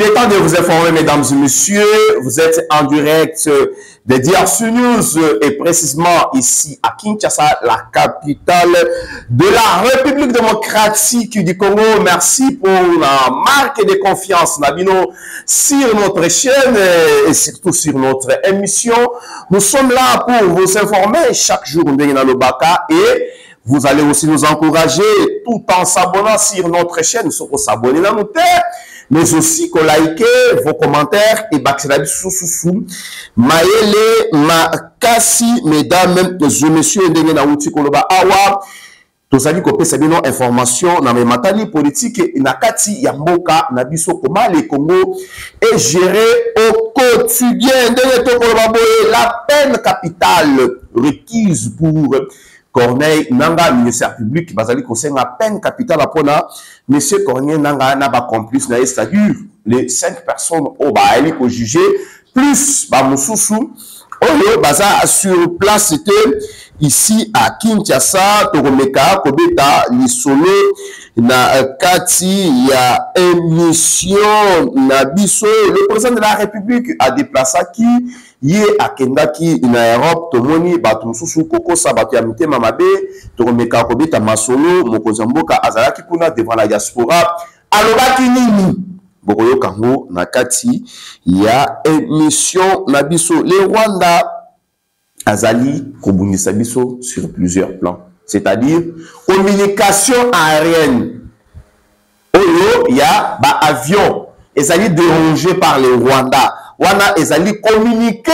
Il est temps de vous informer, mesdames et messieurs, vous êtes en direct de DRC News et précisément ici à Kinshasa, la capitale de la République démocratique du Congo. Merci pour la marque de confiance, Nabino, sur notre chaîne et surtout sur notre émission. Nous sommes là pour vous informer chaque jour et vous allez aussi nous encourager tout en s'abonnant sur notre chaîne. Nous sommes s'abonner à notre mais aussi qu'on like vos commentaires et Baxelabi sous Maëlle Makasi, mesdames et messieurs, ndenge na uti koloba awa tozali kopesa bino information na matali politique na kati ya mboka na biso comment le Congo est géré au quotidien. Ndenge to koloba boye la peine capitale requise pour Corneille Nanga, ministère public, basali conseil la peine capitale à monsieur Corneille Nanga n'a pas complice, c'est-à-dire les 5 personnes au baali pour juger, plus Bamoussousou, baza sur place, c'était ici à Kinshasa, Toromeka, Kobeta, Lisolo, na Kati, ya émission, na Bisso, le président de la République a déplacé qui Yé akendaki na Europe tomoni bato mususu kokosa bato ya mitema mabe toromeka kobeta masolo mokonzi mboka azalaki kuna devant la diaspora alobaki nini bokoyo kango na kati ya émission na biso le Rwanda azali kobungisa biso sur plusieurs plans, c'est-à-dire communication aérienne oyo ya ba avion ezali dérangé par les Rwandais. Wana ezali communiqué.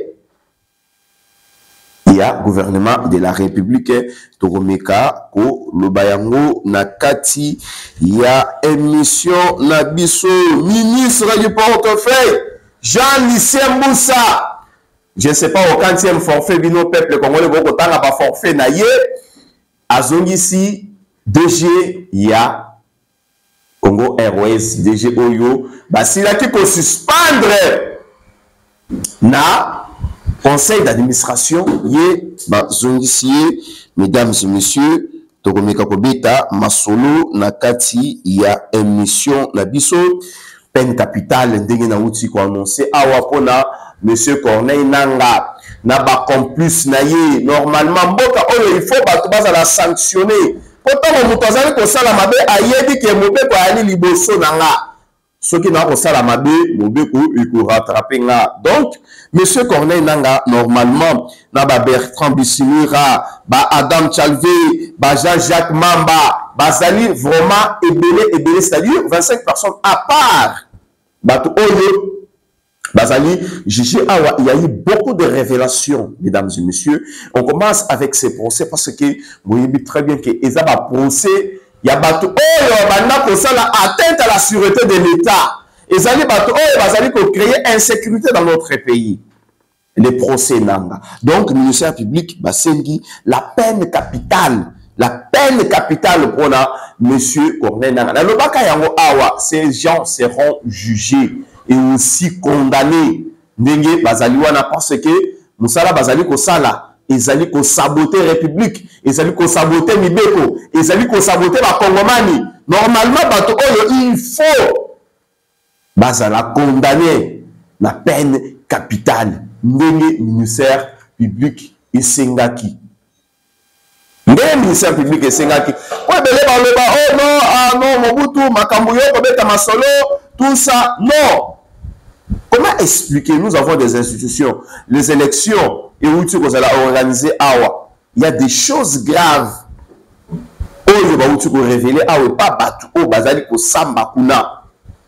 Il y a gouvernement de la République Toromeka ko lobayango nakati ya émission na biso ministre du portefeuille Jean-Lucien Moussa. Je ne sais pas au 40e forfait bino peuple congolais boko tanga ba forfait na ye azongisi DG ya Congo Airways DG Oyo basilaki ko suspendre na conseil d'administration yé bazongisiye mesdames et messieurs tokomeka kobeta masolo na kati ya émission na biso peine capitale ndenge na uti ko annoncer awa pona monsieur Corneille Nanga na ba complice na ye normalement mboka oyo il faut bato bazala sanctionner pourtant moto azali ko sala mabe ayebi ke mobeko ali liboso nanga ce qui n'a pas ça la mabe mobeko il faut rattraper nga. Donc monsieur Corneille Nanga normalement na ba Bertrand Bisimira ba Adam Chalvé ba Jean-Jacques Mamba bazali vraiment ebele c'est-à-dire 25 personnes à part bato oyo bazali jugé awa. Il y a eu beaucoup de révélations, mesdames et messieurs. On commence avec ces procès parce que vous voyez très bien que les procès il y a bato oyo banda ko sala atteinte à la sûreté de l'État. Ezali bato oyo bazali ko créer insécurité dans notre pays. Les procès nanga. Donc le ministère public basengi la peine capitale. La peine capitale pour monsieur Corneille Nanga. Dans le baka yango awa, ces gens seront jugés et aussi condamnés. Ndenge bazali wana parce que musala bazali ko sala ezali ko saboter république, ezali ko saboter mibeko, ezali ko saboter ba kongomani. Normalement bato oyo il faut bazala condamné na peine capitale. Ndenge ministère public esengaki. Ndenge ministère public esengaki. Ouais belé ba loba oh non ah non Mobutu makambo yo ko beta masolo tout ça non. Comment expliquer? Nous avons des institutions, les élections et où tu vas organiser awa. Il y a des choses graves. Oh, où tu peux révéler awa pas batu oh bazali ko samba kuna.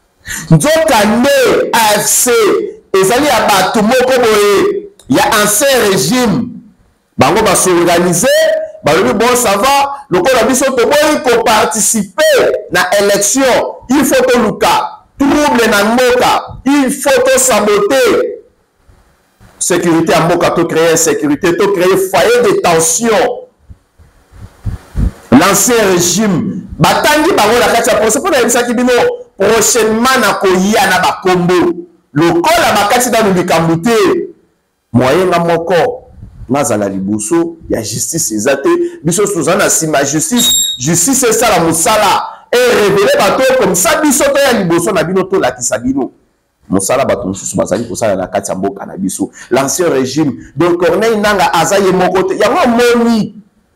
Nzokande AFC ezali ya batu moko boye. Il y a un ancien régime. Bango va s'organiser, balobi bon ça va, le ko la biso to boyi ko participer na élection. Il faut que luka trouble na mboka, il faut te saboter. Sécurité à mboka, te créer sécurité, te créer foyer de tension. L'ancien régime, batangi bango la kati ya procès pour la qui bino prochainement na koya na ba kombo. Lokola bakati na lubikamute. Moyen na moko nazala liboso ya justice ezate biso sozana sima justice c'est ça la musala et révéler bateau comme ça biso to ya liboso na bino to la kisabino mosala bato mosusu bazali kosala na kati ya mboka na biso l'ancien régime. Donc Corneille Nangaa aza ye moko te yango moni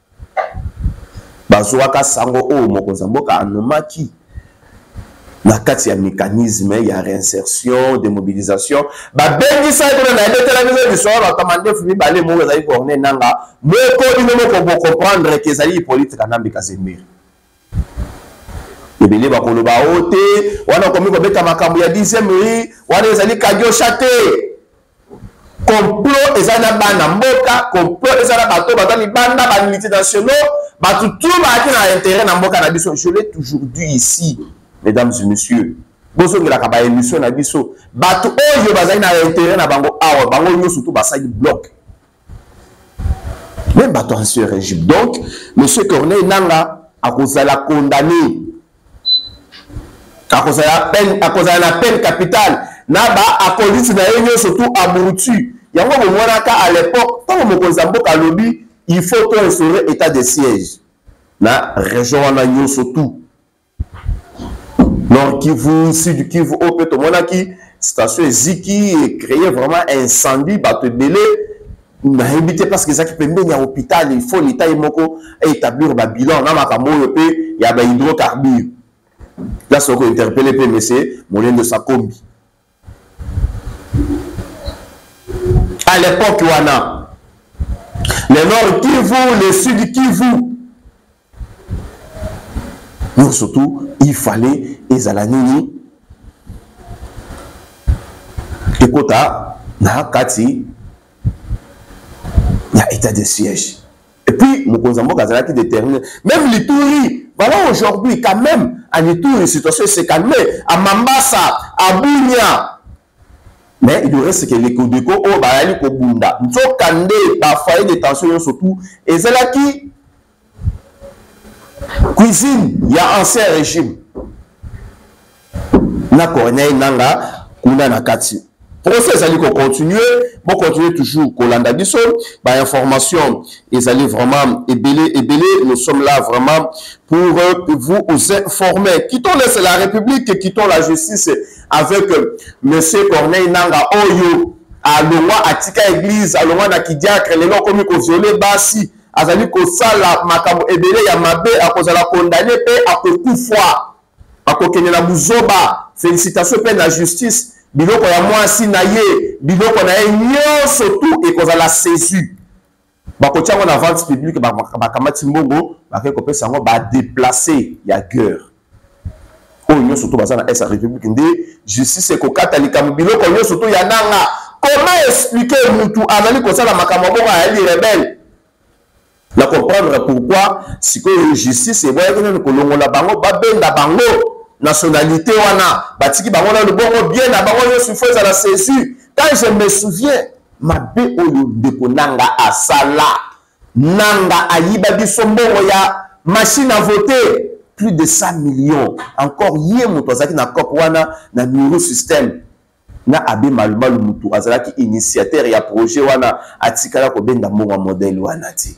bazwaka sango oyo mokonzi ya mboka anomaki na kati ya mécanisme ya réinsertion démobilisation babengisa ete na ebetela biso bisoa batamandefu mibale moko ezali Corneille Nangaa moko bino moko bocomprendre ke ezali politique na mbeka zemiri ebele bakoloba o te wana komi kobeta makambo ya 10e rue wana ezali kadiosha te complot eza na bana mboka complot eza na bato baza libanda bamultinationaux bato tout baaki na intérêt na mboka na biso. Je l'ai toujours dit ici, mesdames et messieurs, bozongelaka ba émission na biso bato oyo bazali na intérêt na bango awa bango nyonso surtout basali bloc même bato ancien régime. Donc monsieur Corneille Nangaa akozala condamné akozala na peine capitale na ba apolisi na ye surtout à Burutu yango bomonaka à l'époque tant mokonzi ya mboka alobi il faut qu'on instaurer état de siège na région wana nyonso tout Nord Kivu, Sud Kivu, au peut monaki station Ziki et créer vraiment incendie bato belé na éviter parce que ça qui peut mener à l'hôpital il faut l'état moko établir ba bilan na makambo yo pe ya ba hydrocarbures là ce qu'on interpellé PMC moyen de Sakombi à l'époque wana le Nord Kivu, le Sud Kivu mais surtout il fallait ezalanini ekota na kati ya état de siège et puis mokonzi ya mboka azalaki déterminé même l'Ituri voilà aujourd'hui quand même à l'Ituri situation s'est calmée à Mambasa à Bunia mais il reste que les Kodeko o bayali ko bunda nzokande ba foyer de tension surtout ezalaki cuisine il y a ancien régime na Corneille Nangaa kuna na kati procès allait continuer bon continuer toujours kolanda biso ba information ils allaient vraiment ébélé nous sommes là vraiment pour vous informer. Quittons la République, quittons la justice avec monsieur Corneille Nangaa oyo alongwa atika église alongwa na kidiacre lelo komi ko violer basi azali ko sala makambo ebele ya mabe akozala condamné pe akokufa akokenya na buzoba. Félicitations pe na justice biloko ya mwasi na ye biloko na ye nyonso tout ekozala saisi bakotiango na vente publique bakamati mbongo bakei kopesa yango badéplace ya guerre oyo nyonso tout baza na esa république nde justice ekokata likambo biloko nyonso tout ya Nangaa. Comment expliquer mutu azali kosala makambo bongo ayali rebelle na comprendre pourquoi sikoyo justice eboyaki nani kolongola bango babenda bango nationalité wana batiki bango na bongo bien na bango nyonso faut ezala saisi. Quand je me souviens mabe oyo ndeko Nangaa asala Nangaa ayiba biso mbongo ya machine à voter plus de 100 millions encore ye moto azalaki na COP wana na numéro système na abe malumalu mutu azalaki initiateur ya projet wana atikala kobenda mbongo modèle wana ti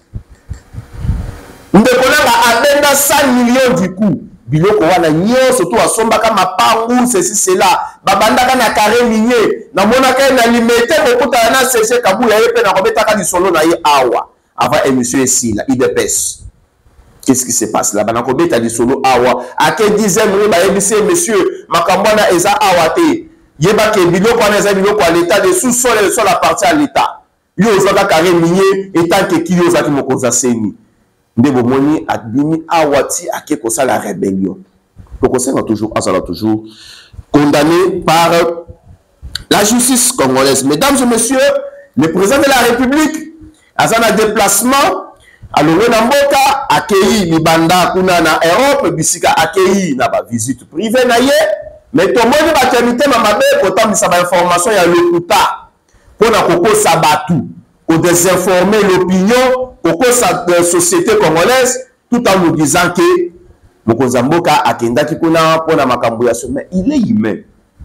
ndeko Nangaa abenda 100 millions du coup biloko wana nyonso to asombaka mapangu ceci cela babandaka na carré minier na monaka na limité bokuta na CC Kabuya ye pe na kobetaka lisolo na ye awa avant émission esila IDPS. Qu'est-ce qui se passe là? Banako beta lisolo awa ake 10e rue ba yebisi monsieur makambo na eza awa te yeba ke biloko wana eza biloko à l'état de sous-sol et sur la partie à l'état yo ozaka carré minier et tant que kilo ozaki mokonza seni nde bomoni adimi awati ake kosala rébellion. Le conseil a toujours condamné par la justice congolaise. Mesdames et messieurs, le président de la République a un déplacement à l'Ourenamboka, accueilli Libanda kuna na Europe, bisika accueilli na ba visite privée na ye, mais tout le monde va terminer ma mabe pour tambisa ba information ya lokuta pour na koko sabatu pour désinformer l'opinion au sa société congolaise tout en nous disant que mokonzi mboka akendaki kuna pona makambo ya sommet il est humain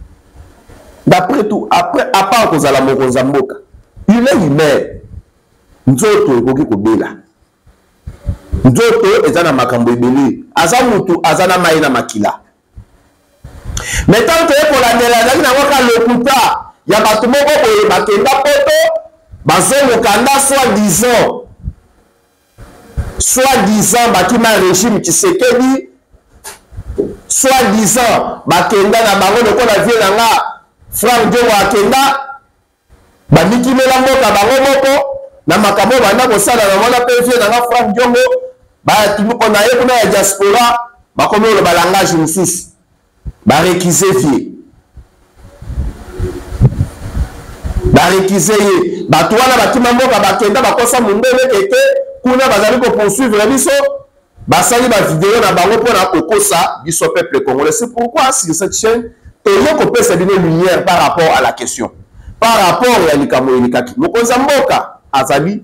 d'après tout après à part kozala mokonzi mboka il est humain nzoto ekoki kobela nzoto ezana makambo ebele aza mutu azana mai na makila Mais tant que pour la mélanie, le lokuta, il y a pas tout le monde qui est soi-disant, bakima régime qui s'est dit, soi-disant, bakenda na bango de quoi la vie nanga, Franck Diongo akenda, baniki mela mboka bango moko, na makambo banda ko sala na mona pe vie nanga Franck Diongo, ba tumu ko na ye kuna ya diaspora, bakomi le balangage mususu. Ba réquisé vie. Ba réquisé ye, ba toi na bakima mboka bakenda bakosa mundele keke, kuna bazali ko poursuivre biso. Basali ba vidéo na bango pour na kokosa biso peuple congolais. C'est pourquoi sur cette chaîne toujours qu'on peut se donner lumière par rapport à la question. Par rapport à l'ikamo elikaki. Mokonza mboka azali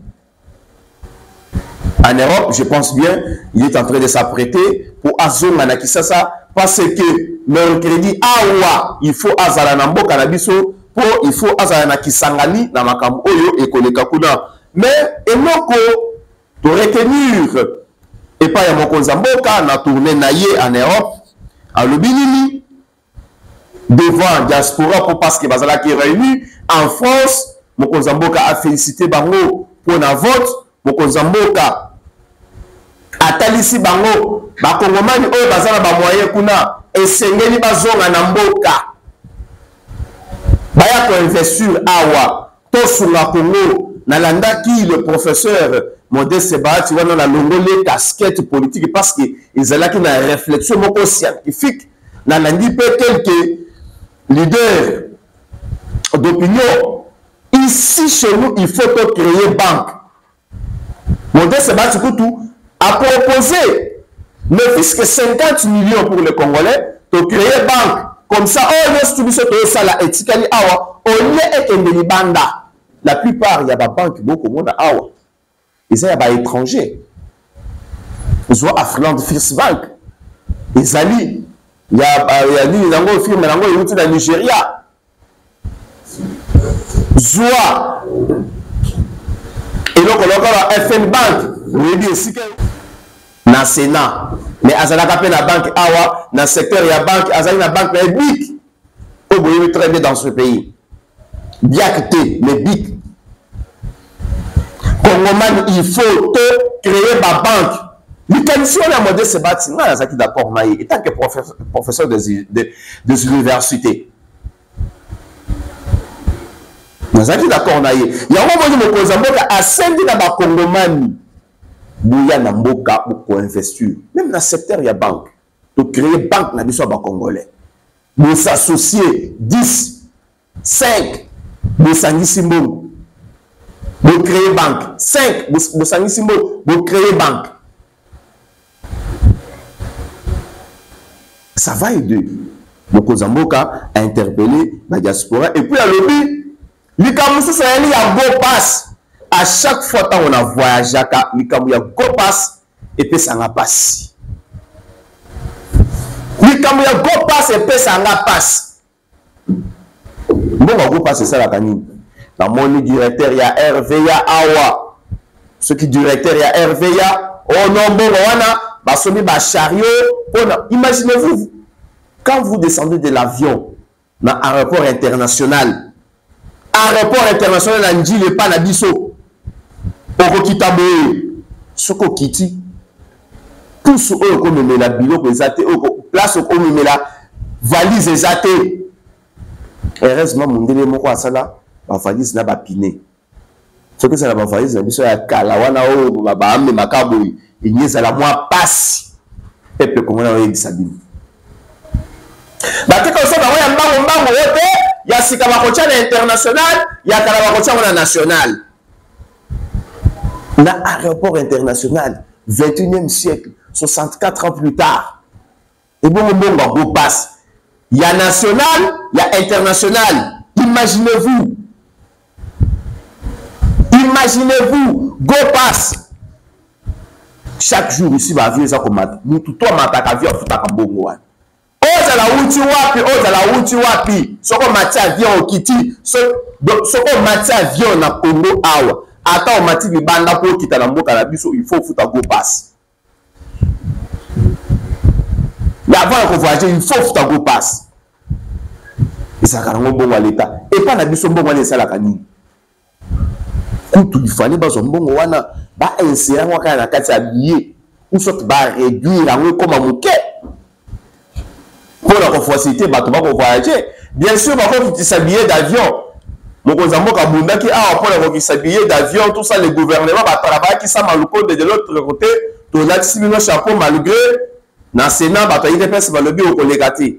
en Europe, je pense bien, il est en train de s'apprêter pour azonga na Kisasa parce que mercredi awa il faut azala na mboka na biso pour il faut azala na Kisangani na makambo oyo ekoleka kuna. Mais eloko to retenir et pas ya mokonza mboka na tourner naie en Europe à Lubinini devant diaspora pour parce que bazala qui est réuni en France. Mokonza mboka a félicité bango pour na vote. Mokonza mboka atalisi bango bakongomani oyo bazala ba moyen kuna esengeli bazonga na mboka baya ko investir awa to sunga Congo. Nalandaki le professeur Modeste Bahati wana na longole casquette politique parce que ils allaient na réflexion moko scientifique. Nalandi pe quelques leaders d'opinion ici chez nous il faut créer banque. Modeste Bahati Koutou a proposé ne fût-ce que 50 millions pour les Congolais de créer banque comme ça oh yes tu biso ça la etikali awa au lieu ekende libanda. La plupart, il y a des banques beaucoup de awa. Ils sont des étrangers. Ils ont Afland First Bank. Ils allient. Il y a une firme dans le Nigeria. Zoa. Et donc, on a FN Bank. On dit aussi que dans le Sénat. Mais Azala Kapé la banque awa. Dans le secteur, il y a banque. Azali la banque est big. Vous voyez très bien dans ce pays. Biakte, mais big. Congomani, il faut créer ma banque. L'Italie, on a Modeste Bahati, on a d'accord, en tant que professeur des universités. On a d'accord, il y a un moment où on a ascendu dans la Congomani. Il y a un mboka pour investir. Même dans le secteur, il y a banque. Pour créer banque, on a besoin de Congolais. Pour s'associer 10, 5, pour s'associer. Vous créez banque. 5, vous créez banque. Ça va aider. Mokonza mboka a interpellé la diaspora. Et puis à l'objet, l'Ikamusu Saheli a go pass. À chaque fois qu'on a voyagé, l'Ikamu a go pass et puis ça n'a pas si. L'Ikamu a go pass et puis ça n'a pas si. Bon, go pass c'est ça la canine. Dans mon directeur, il y a RVA Awa. Ce qui directeur, il y a RVA. Oh non, bon, on a sonné un chariot. Imaginez-vous, quand vous descendez de l'avion dans l'aéroport international, Anji le pas Nabiso, Oko Kitaboe, Soko Kiti, tout ce qu'on met la bilo, place qu'on met la valise exatée. Heureusement, mon délai, mon quoi, ça là. La valise n'a pas piné. Ce que c'est la valise, c'est la calawana ou la bahame makaboui. Il n'y a la moins passe. Et puis, comment on a dit ça? Bah, tu sais, il y a Sikamakocha international, il y a Kalabakocha national. Dans l'aéroport international, 21e siècle, 64 ans plus tard. Et bon, on passe. Il y a national, il y a international. Imaginez-vous. Imaginez-vous, go pass. Chaque jour ici, va vivre ça comme nous tout toi mataka avion futa kabongo. Oza la uti wapi. Soko mati avion okiti, soko mati avion na Congo awa. Ata o mati bibanda po kita na mboka na biso, il faut futa go pass. Mais avant de voyager, il faut futa go pass. ça a un bon à l'état et pas la biso bon à ça la canine tout il fallait pas son bon wana ba insérer moi quand la carte habillé ou soit ba réduire en comme un mouquet pour la facilité ba to ba voyager bien sûr par contre tu s'habiller d'avion mon cousin Moka Bunda qui a pour la s'habiller d'avion tout ça le gouvernement va travailler qui ça maluko de l'autre côté to la sibino chapeau malgré na Sénat ba to y dépêche ba le bio ko négatif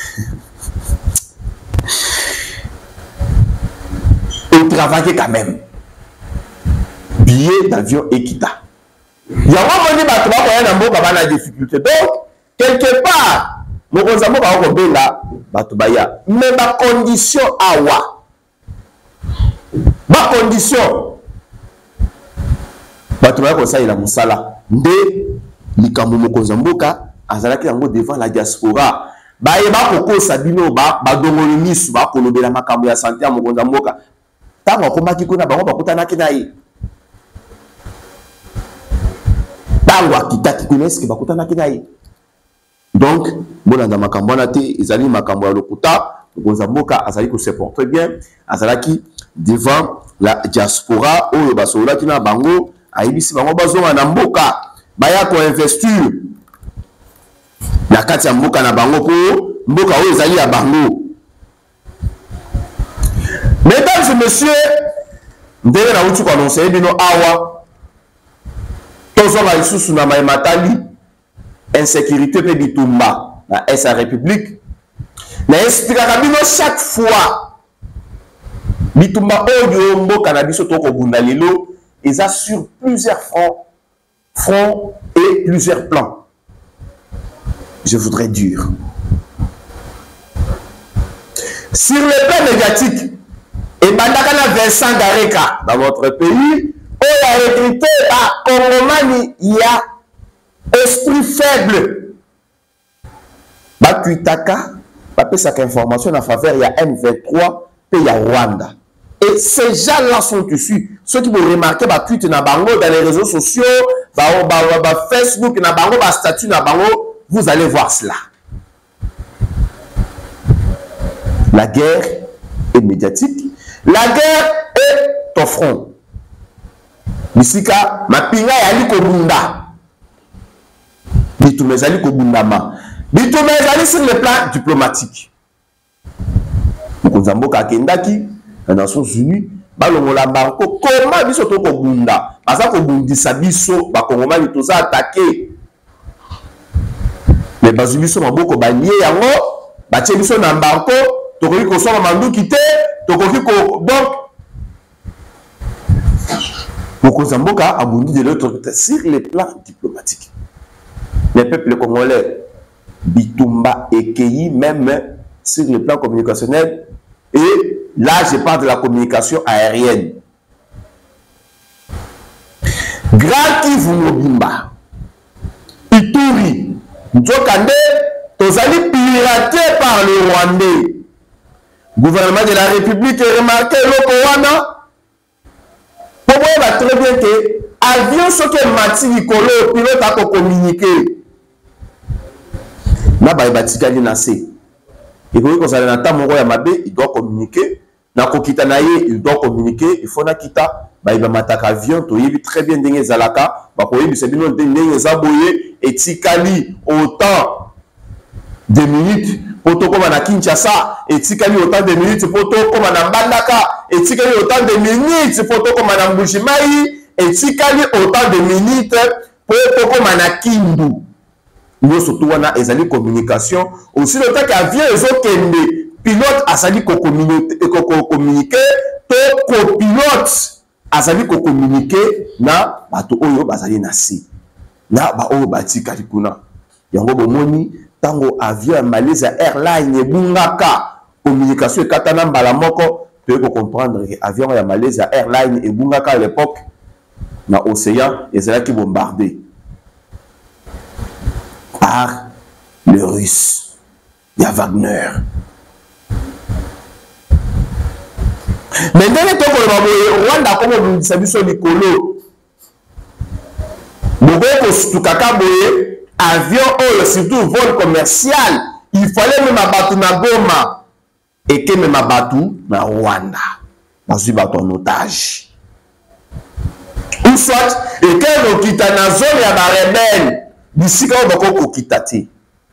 et travailler quand même billet d'avion Ekita. Il y a un moment où il y a des difficultés. Donc, quelque part, nous avons mais ma condition awa. Ma condition. Batouba comme ça, il a mon sala. Ndé, likambo mokozamboka, azalaki yango devant la diaspora. Ba yeba koko sabino ba dongolo misu ba kolobela makambo ya santé ya mokozamboka. Tango akomaki kuna bango bakutanaki na ye. Tango akitaki kuna eske bakutanaki na ye. Donc, bolanda makambo na te ezali makambo ya lokuta mokozamboka azali ko se porter bien, azalaki devant la diaspora oyo basolaki na bango ayebisi bango bazonga na mboka baya ko investir na kati ya mboka na bango po mboka oyo ezali ya bango. Mesdames et messieurs, ndenge na uti ko annoncer bino awa tozonga lisusu na matali insécurité pe bitumba na SA République na expliquera bino chaque fois bitumba oyo mboka na biso toko bunda lelo eza sur plusieurs fronts et plusieurs plans. Je voudrais dire sur le plan médiatique et bandakana Vincent Gareka dans votre pays on a recruté à Congomani il y a esprit faible Bakuitaka bapesa information en faveur il y a M23 et il y a Rwanda et ces gens-là sont issus ceux qui vont remarquer tweet na bango dans les réseaux sociaux Facebook na bango statut na bango vous allez voir cela. La guerre est médiatique, la guerre est au front. Misika mapinga yali kobunda bitumé zali kobundama bitumé zali sur le plan diplomatique mokonzamboka kendaki na Nations Unies balongola banko comment biso to kobunda baza kobundisa biso bakongomani toza attaqué mais bazu biso maboko balie yango batie biso na banko tokoki kosoma manduki te tokoki ko donc Mokozamboka a bondi de l'autre côté sur les plans diplomatiques. Les peuples congolais, Bitumba et Keyi, même sur le plan communicationnel. Et là, je parle de la communication aérienne. Grand Kivu Mobimba, Ituri, Nzokande, Tozali piraté par le Rwandais. Gouvernement de la République est remarqué l'Okowana. Pour moi, il va très bien que avion ce que Mati Nicolo pilote a communiqué. Là, il va tirer nasi. Et quand on a un temps ya mabe, il doit communiquer. Na kokita naye, il doit communiquer. Il faut na kita, il va m'attaquer avion. Tu y très bien dengue zalaka. Bah quoi, il se dit non dengue zaboye et tikali autant de minutes. Poto comme na Kinshasa et tikali autant de minutes. Poto comme na Mbandaka et tikali autant de minutes. Poto comme na Mbujimayi et tikali autant de minutes. Poto comme na Kindu. Nous surtout on a ezali communication. Aussi le temps qu'avion les autres pilote azali communiquer, to copilote azali communiquer na bato oyo bazali na si. Na ba oyo batikali kuna. Yango bomoni tango avion ya Malaysia Airlines ebungaka communication katana mbala moko tu peux comprendre que avion ya Malaysia Airlines ebungaka à l'époque na océan ezalaki bombardé par le russe ya Wagner. Mais dans les temps que Rwanda comme vous savez sur Nicolo Bobeko Stukaka boye avion ou surtout vol commercial, il fallait même abattre na Goma. et que même Batou na Rwanda bazui bato en otage ou soit et que okita na zone ya ba rebelle bisika o bako okita te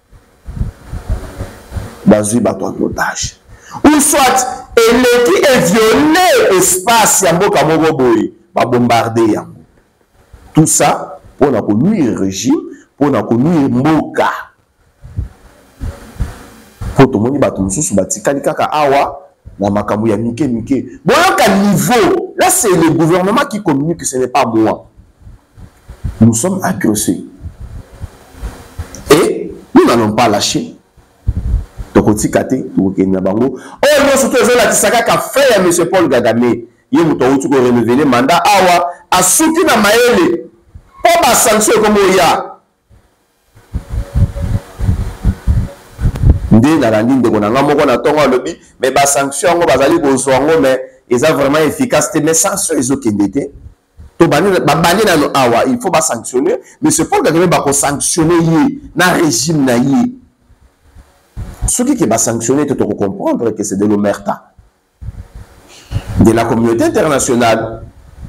bazui bato en otage ou soit eleki et violer espace ya mboka moko boye ba bombarder yango. Tout ça pour na nuire régime, pour na nuire mboka. Pour tout le monde bato mususu batikali kaka awa na makambo ya mike mike. Boyoka niveau, là c'est le gouvernement qui communique, ce n'est pas moi. Nous sommes agressés. Et nous n'allons pas lâcher. Tokotikate, tokokenya bango. Oh non, surtout les la tisaka ka fait à monsieur Paul Kagame. Ye muto utu ko renouveler mandat awa asuki na maele. Pas ba sanction comme ya. Ndé na la ligne de konanga moko na tongo lobby mais ba sanction ngo bazali ko zongo mais ils ont vraiment efficace mais sanction ils ont kendete. To bani ba bani na no awa il faut ba sanctionner mais c'est pas Kagame ba ko sanctionner yi na régime na yi. Ce qui va sanctionner, tu dois comprendre que c'est de l'omerta de la communauté internationale.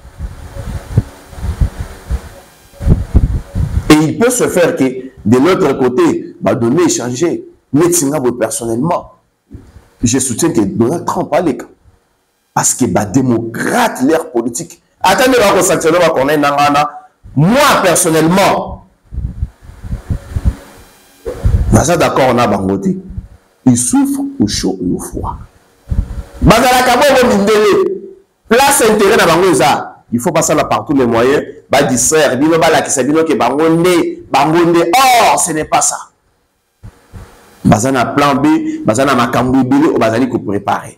Et il peut se faire que de l'autre côté, bah, donner, échanger. Mais personnellement, je soutiens que Donald Trump a les cas. Parce que bah, démocrate, l'air politique. Attendez, on va sanctionner, on est moi, personnellement, bah, ça d'accord, on a bangoté. Il souffre au chaud et au froid. Il faut passer là par tous les moyens. Or, ce n'est pas ça. Bazana plan B, bazana makambu bilé, bazali ko préparer.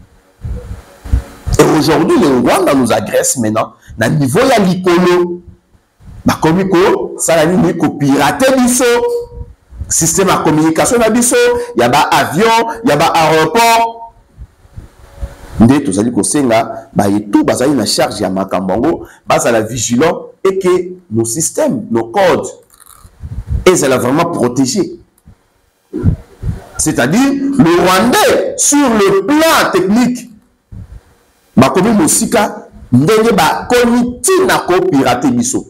Et aujourd'hui, le Rwanda nous agresse maintenant. Na niveau ya likolo, ba komiko, ça la ni ko pirater biso. Système de communication na biso, il y a ba avion, il y a ba aéroport. Ndé tous ali ko senga, ba tout bazali na charge ya makambango, bazala vigilant et que nos systèmes, nos codes, ils sont vraiment protégés. C'est-à-dire le Rwandais sur le plan technique, ba komi mosika ndenge ba komiti na ko pirater biso.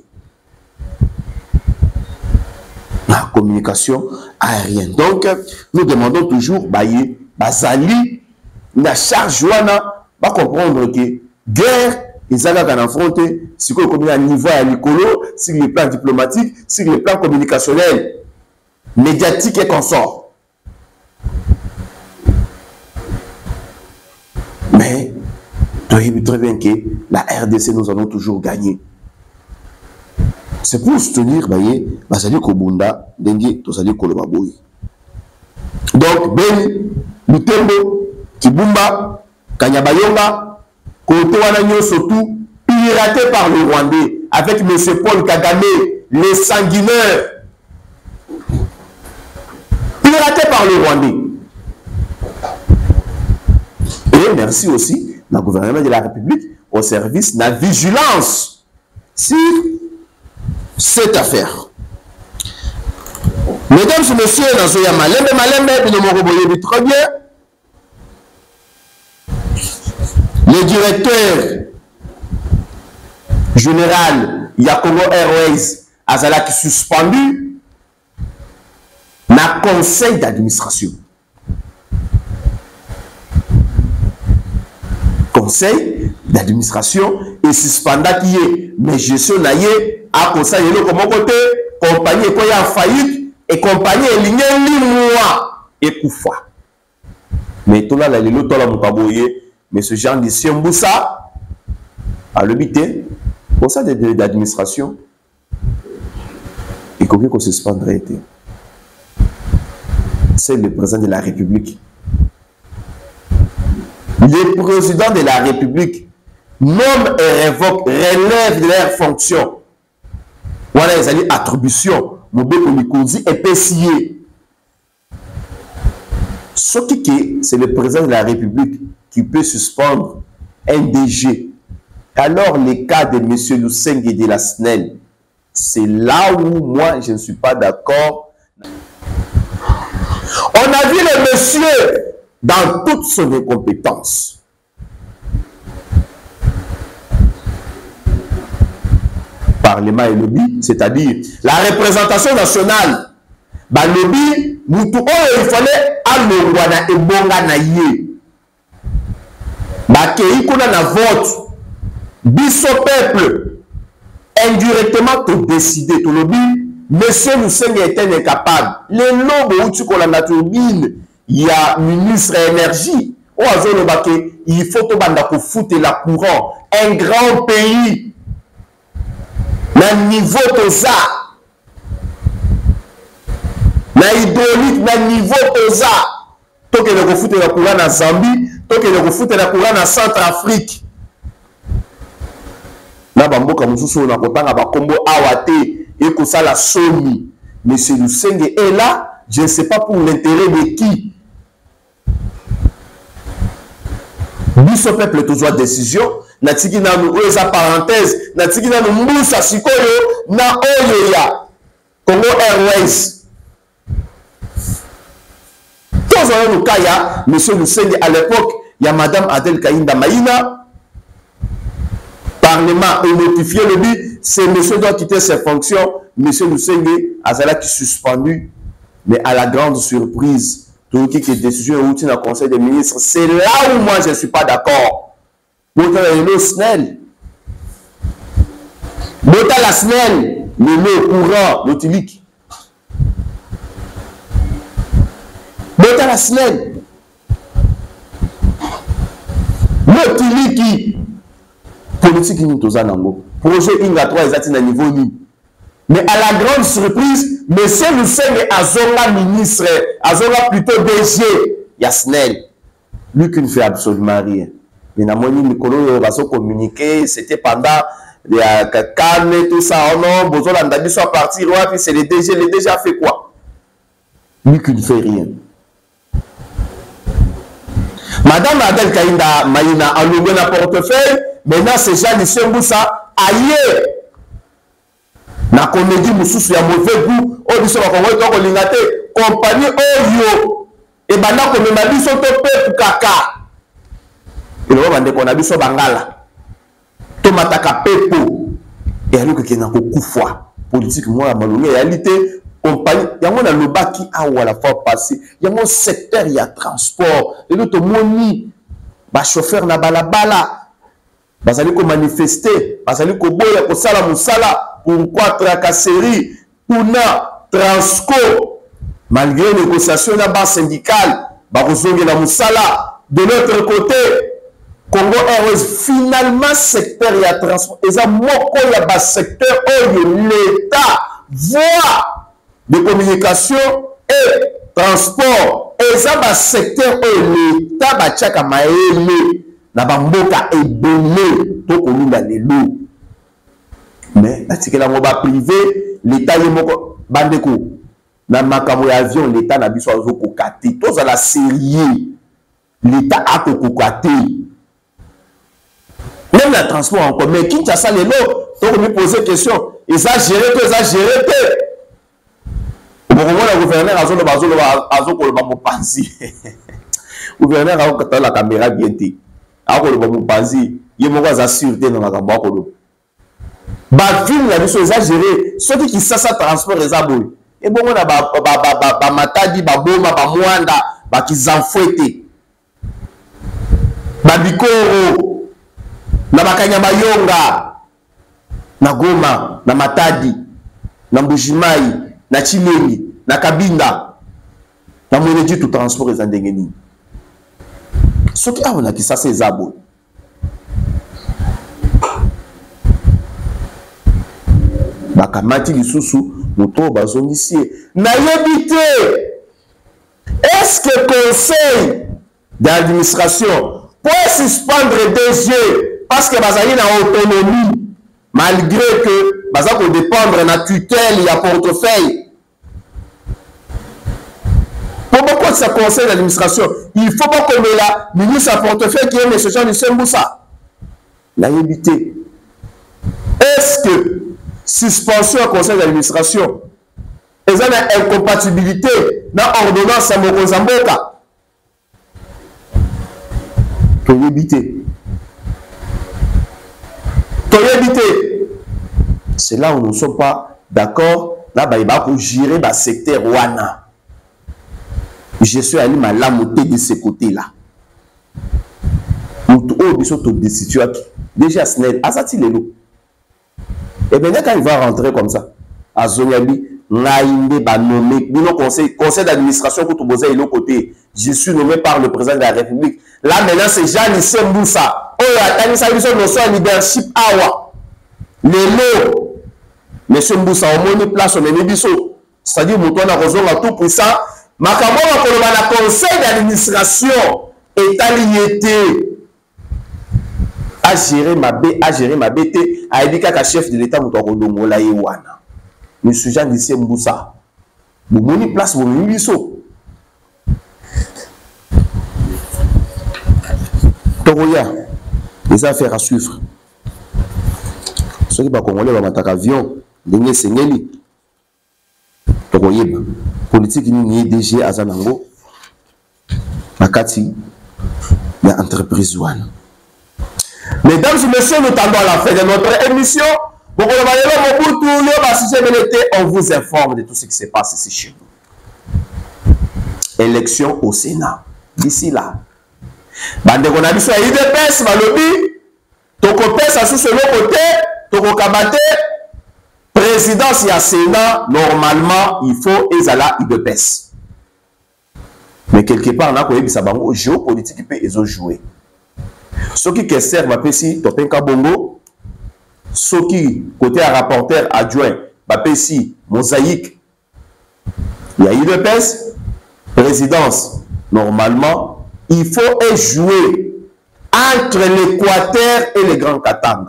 La communication aérienne. Donc, nous demandons toujours, Bazali, la charge, va comprendre que guerre, ils allaient en affronter, si on communique à niveau à l'écolo, sur le plan diplomatique, sur le plan communicationnel, médiatique et consort. Mais, tu sais très bien que la RDC, nous allons toujours gagner. C'est pour soutenir Bazali Kobunda, Dengue, Tosali Kolobaboui. Donc, Ben, Lutembo, Kibumba, Kanyabayonga, Kotoanagno surtout, piraté par le Rwandais, avec M. Paul Kagame, les sanguinaires. Piraté par le Rwandais. Et merci aussi, le gouvernement de la République, au service de la vigilance. Si cette affaire. Mesdames et messieurs, très bien. Le directeur général Yakomo Airways Azalaki suspendu na conseil d'administration. Conseil d'administration et suspendu qui est mais gestion naie à conseil de comment côté compagnie quoi en faillite et compagnie lignée mois et koufa. Mais tout là la lelo to la mukaboye mais ce genre de Siemboussa à l'habité pour ça d'administration et combien qu'on se suspendrait été. C'est le président de la République. Le président de la République nomme et révoque, relève de leur fonction. Voilà les alliés attributions. Mobeko Nikozi est payé. Ce qui c'est le président de la République qui peut suspendre un DG. Alors, les cas de M. Luseng et de la SNEL, c'est là où moi, je ne suis pas d'accord. On a vu le monsieur dans toute son incompétence. Parlement et lobby, c'est-à-dire la représentation nationale. Bah lobby, il fallait alongwana et bonga na ye. Bah kei kuna na vote. Biso peuple, indirectement te décider, tout lobby, monsieur Lusenge était incapable. Les lobes où tu connais la turbine, il y a ministre énergie. Il faut que foutre la courant. Un grand pays, na niveau de ça, na hydraulique, na niveau de ça, tant que le foutre la courant en Zambie, tant que le foutre la courant en Centrafrique. Na bamboka mususu na kotanga ba kombo awate et que ça la somi. Monsieur Lusenge est là, je ne sais pas pour l'intérêt de qui. Biso peuple toujours décision, na tiki na nous eza parenthèse, na tiki na nous mbusa sikoyo na oyo ya Congo Airways. Tous le cas ya monsieur Lusenge à l'époque, il y a madame Adel Kainda Maïna. Parlement a notifié le but, c'est monsieur doit quitter ses fonctions. Monsieur Lusenge Azala qui suspendu, mais à la grande surprise, tout qui est décision ou dans le conseil des ministres, c'est là où moi je ne suis pas d'accord. Bota le SNEL, Bota la SNEL, le courant, l'utilique. Bota la SNEL, l'utilique. Politique ni toza nango projet Inga 3 ezati na niveau ni mais à la grande surprise monsieur Lusenge azonga ministre azonga plutôt DG Yasnel lui qui ne fait absolument rien mais na moni mikolo va se communiquer c'était pendant calme et tout ça oh non besoin d'andabi soit parti roi puis c'est le DG a fait quoi lui qui ne fait rien. Madame Adel Kainda Maïna a loué un portefeuille. Maintenant, c'est Jean Lusemboussa ailleurs. La comédie Moussous, il y a mauvais goût. Oh, nous sommes en compagnie Oyo. Et maintenant, comme on a dit, son topé pour caca. Et là, on a dit, son bangala. Tomataka pepo. Et alors que y a beaucoup de foi. Politique, moi, la réalité. Compagnie, il y a un loba qui a la fois passé. Il y a un secteur, il y a transport. Et l'autre, moni, chauffeur na balabala. Bazali ko manifester, bazali ko boya ko sala musala pour quoi tracasserie, pour na transco. Malgré les négociations na base syndicale, bazongi la musala. De l'autre côté, Congo Airways finalement secteur il y a transport. Et ça moko il y a bas secteur où l'État voit de communication et transport. Et ça bas secteur où l'État ba tchaka maele. Na bamboka ebele to kolunda lelo mais atike la moba privé l'état yemoko bandeko na makambo ya avion l'état na biso azo kokate to za la sérieux l'état a kokate même la transport en commun Kinshasa lelo to me poser question exagéré bon la gouverneur azo ko ba mopanzi gouverneur a ko la caméra bien té akolo ba mupanzi ye moko za sûreté na makambo akolo ba ville la biso exagéré ceux qui sasa transport ezaboy et bongo na ba matadi ba boma ba mwanda ba kizanfouete ba bikoro na bakanya bayonga na Goma na Matadi na Mbujimai na Chilengi na Kabinda na mweneji tout transport ezandengeni. Ce qui a on a qui ça c'est zabo. Bakamati lisusu moto bazongisi na yebite. Est-ce que conseil d'administration peut suspendre des yeux parce que bazali na autonomie malgré que bazako dépendre na tutelle ya portefeuille? Pour beaucoup de ce conseil d'administration, il faut pas qu'on ait la ministre à portefeuille qui est M. Jean Lusemboussa. La yébité. Est-ce que suspension au conseil d'administration, ils ont une incompatibilité dans l'ordonnance à Mokozamboka? C'est là où nous ne sommes pas d'accord. Là, il va gérer le secteur Wana. Je suis allé la montée de ce côté-là. Déjà, Snell, Asati Lelo. Et bien, quand il va rentrer comme ça, à Zoniabi, Naïmbe va nommer, conseil d'administration pour tout poser de l'autre côté. Je suis nommé par le président de la République. Là, maintenant, c'est Jean-Lycée Mboussa. Oh, attendez, ça, ils ont notion de leadership. Awa. Lelo. Monsieur Mboussa, au moins, place, on est Nebiso. C'est-à-dire, Mouton a raison à tout puissant. Makambo, on a le conseil d'administration. État lié. À gérer ma bête, à éduquer le chef de l'État, Mouton la Yewana. Monsieur Jean-Lycée Mboussa. Vous avez place, vous avez Nebiso. Toroya, les affaires à suivre. Ceux qui sont congolais vont attaquer avion, les Sengeli. Toroya, politique ni DG Azanango, Makati, il y a entreprise one. Mesdames et messieurs, nous tendons à la fin de notre émission. On vous informe de tout ce qui se passe ici chez nous. Élection au Sénat. D'ici là. Bande qu'on a dit sur IDPS, Malobi, Toko pesa sous ce côté, Toko Kabate, présidence et Sénat, normalement, il faut Ezala IDPS. Mais quelque part, on a connu ça, géopolitique peut jouer. Ceux qui servent à Pessi, Topenka Bongo, ceux qui, côté rapporteur adjoint, Pessi, Mosaïque, il y a IDPS, présidence, normalement, il faut jouer entre l'Équateur et les Grands Katanga.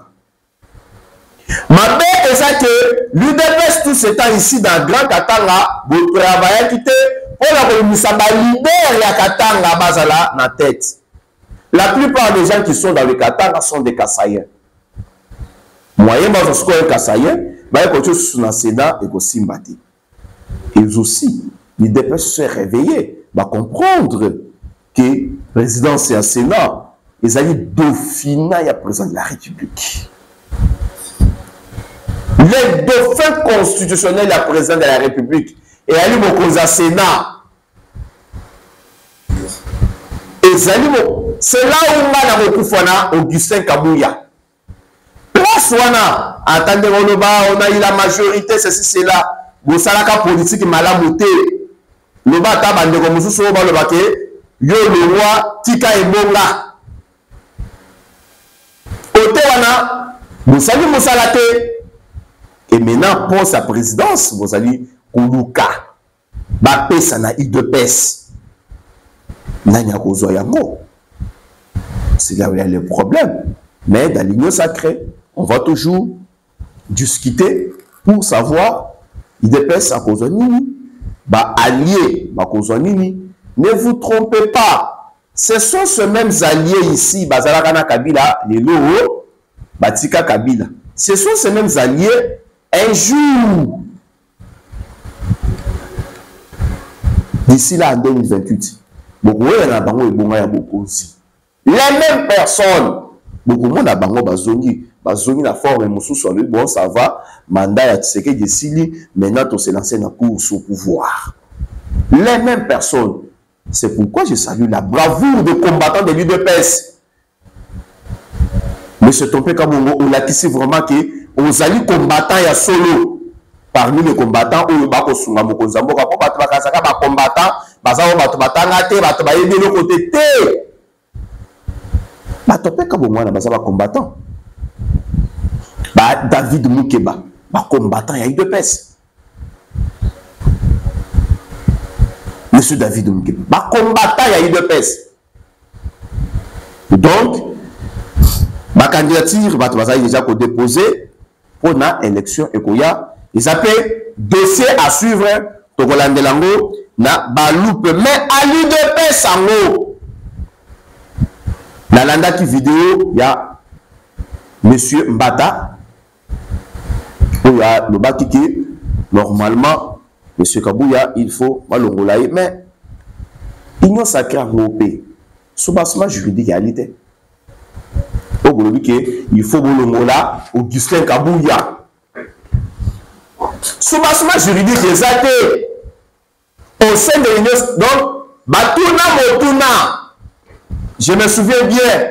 Ma bête est ça que l'UDPS tout ce temps ici dans le Grand Katanga, vous travaillez quitter pour la commission leader ya Katanga bazala na tête. La plupart des gens qui sont dans le Katanga sont des Kassaïens. Moyen bazo sko un Kassaïen, ba ko tous na Sénat et ko Simbati. Ils aussi, l'UDPS se réveiller, va comprendre que présidence et un Sénat, ils allaient dauphinat et président de la République. Les dauphins constitutionnels et président de la République, et allez au Sénat. C'est là où on a Augustin Kabouya. Place wana, attendez, on a eu la majorité, c'est là. Vous savez la politique malamoté. Le bas tabande comme vous savez le baquet. Yo le roi Tika et Bonga. Côté wana, vous allez Moussalate. Et maintenant, pour sa présidence, vous allez Koulouka. Bapé, ça n'a eu de pèse. Nanya Kozoyango. C'est là où il y a le problème. Mais dans l'union sacrée, on va toujours discuter pour savoir il dépêche à Kozonini. Bah, allié, bah, Kozonini. Ne vous trompez pas, ce sont ces mêmes alliés ici, Bazalakana Kabila, les Loro, Batika Kabila. Ce sont ces mêmes alliés, un jour, d'ici là en 2028, les mêmes personnes, beaucoup de monde a bango bazongi la forme moussou sur lui, bon ça va, mandat à Tshisekedi de Sili, maintenant on s'est lancé dans la course au pouvoir. Les mêmes personnes. C'est pourquoi je salue la bravoure des combattants de l'UDPS. M. Tompé Kabongo, on a dit vraiment que on alliés combattants et solo. Parmi les combattants, on a dit que combattant. David Moukeba, combattant et l'UDPS. Monsieur David Mouké, combattant il y a eu de pèse. Donc, ma candidature va déjà déposer pour l'élection et ils appellent dossier à suivre Togoland Lango na baloupe mais à l'UDP sango. Dans la vidéo, il y a Monsieur Mbata, il y a le Bakiki, normalement. Monsieur Kabouya, il faut malongolaye, mais l'union sacrée en pays, soubassement juridique réalité. Il faut bolongola Augustin Kabouya. Soubassement juridique exact au sein de l'Union. Donc, Batuna Motuna, je me souviens bien,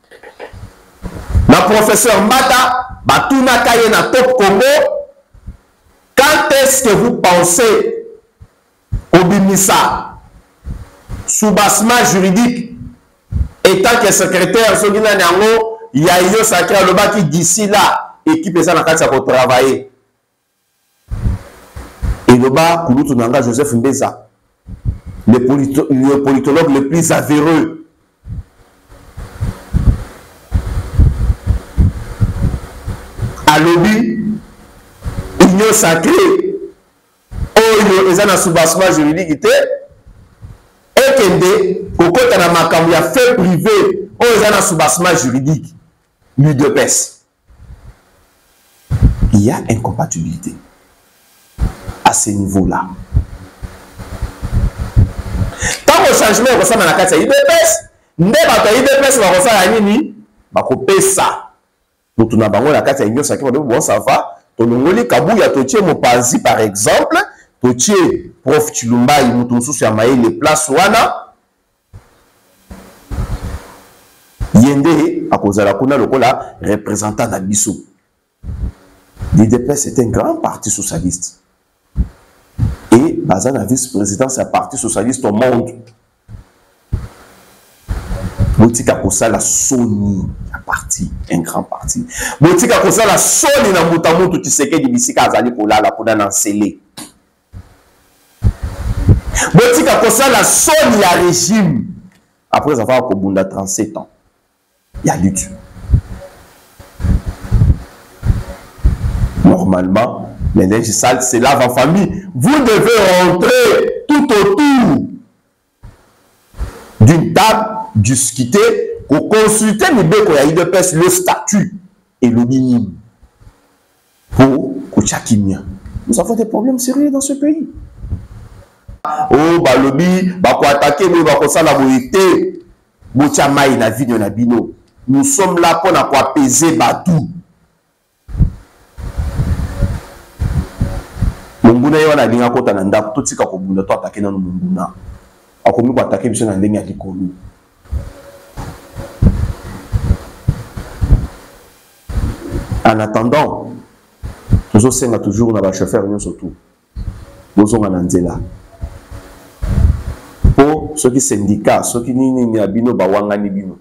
la professeure Mbata, Batuna Kayena Top Congo, quand est-ce que vous pensez au Bimisa, soubassement juridique, étant que secrétaire, il y a eu sacré le bas qui d'ici là, équipe ça pour travailler. Et le bas, Kouloutou Nanga Joseph Mbeza, le politologue le plus avéreux. À lobby, union sacrée, ils ont un soubassement juridique, et Kende, Kokota na makambo ya fait privé, ils ont un soubassement juridique, l'UDPS. Il y a incompatibilité à ce niveau-là. Tant que changement est ressemble à la carte UDPS, ne pas que UDPS va ressemble à nini, va couper ça. Nous tournons bango la carte union sacrée, bon ça va. Tolongoli Kabouya Totié Mopazi par exemple, Totié prof Chilumba Imutunsu sur Maï les places wana. Yende à cause de la Kuna Lokola représentant d'Abisso. L'IDPS est un grand parti socialiste. Et Bazana vice-président, c'est un parti socialiste au monde. Botika Kosa la Sony, un parti, un grand parti. Botika Kosa la Sony na Mutamutu Tshisekedi di Bisika Azali Kola la Koda na Sele. Botika Kosa la Sony la régime. Après avoir Kobunda 37 ans. Il y a lutte. Normalement, les linges sales se lavent en famille. Vous devez rentrer tout autour d'une table, discuter, pour consulter le statut et le minimum pour Kouchakimia. Nous avons des problèmes sérieux dans ce pays. Oh, bah, lobby, bah, pour attaquer, bah, pour ça, la vérité, Boutiamaï, la vie de Nabino. Nous sommes là pour apaiser Batou. Munguna yana linga kota na ndako totika ko bunda to attaquer na munguna akomi ko attaquer biso na ndenge ya likolo. En attendant, nous sommes toujours na ba chauffeur nyonso tout. Nous na nzela. Pour ceux qui syndicats, ceux qui ni abino ba wangani bino.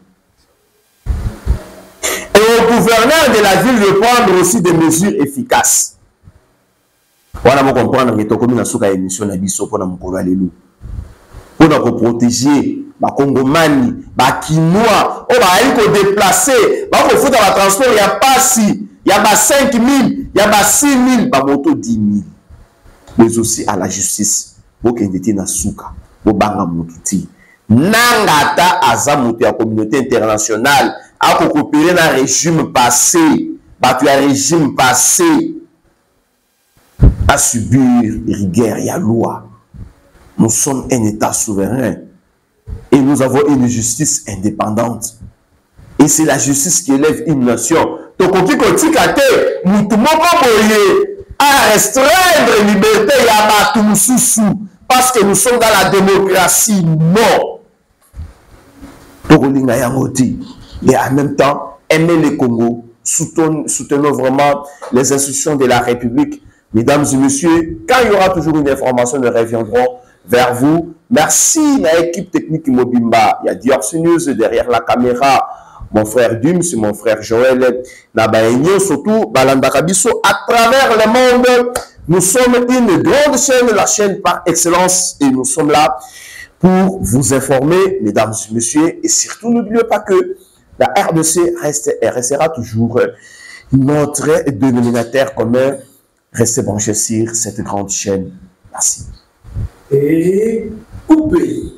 Et au gouverneur de la ville de prendre aussi des mesures efficaces. On a comprendre que tu as une émission na biso pour mukolo alelu pour protéger ba Congomani ba Kinois on va aller déplacer ba ko futa ba transport ya pasi ya ba 5000 ya ba 6000 ba moto 10000 mais aussi à la justice pour que ndeti na suka bo banga mututi nangata azamuti ya communauté internationale a ko coopérer na régime passé ba tu régime passé à subir rigueur et la loi. Nous sommes un État souverain et nous avons une justice indépendante. Et c'est la justice qui élève une nation. Donc, on dit qu'on dit à restreindre la liberté parce que nous sommes dans la démocratie. Non. Et en même temps, aimer le Congo, soutenons vraiment les institutions de la République. Mesdames et messieurs, quand il y aura toujours une information, nous reviendrons vers vous. Merci à l'équipe technique Mobimba. Il y a Dior News derrière la caméra. Mon frère Dums, mon frère Joël Nabaenyo, surtout Balanda Kabiso. À travers le monde, nous sommes une grande chaîne, la chaîne par excellence. Et nous sommes là pour vous informer, mesdames et messieurs. Et surtout, n'oubliez pas que la RDC reste et restera toujours notre dénominateur commun. Restez branchés sur cette grande chaîne. Merci. Et coupez.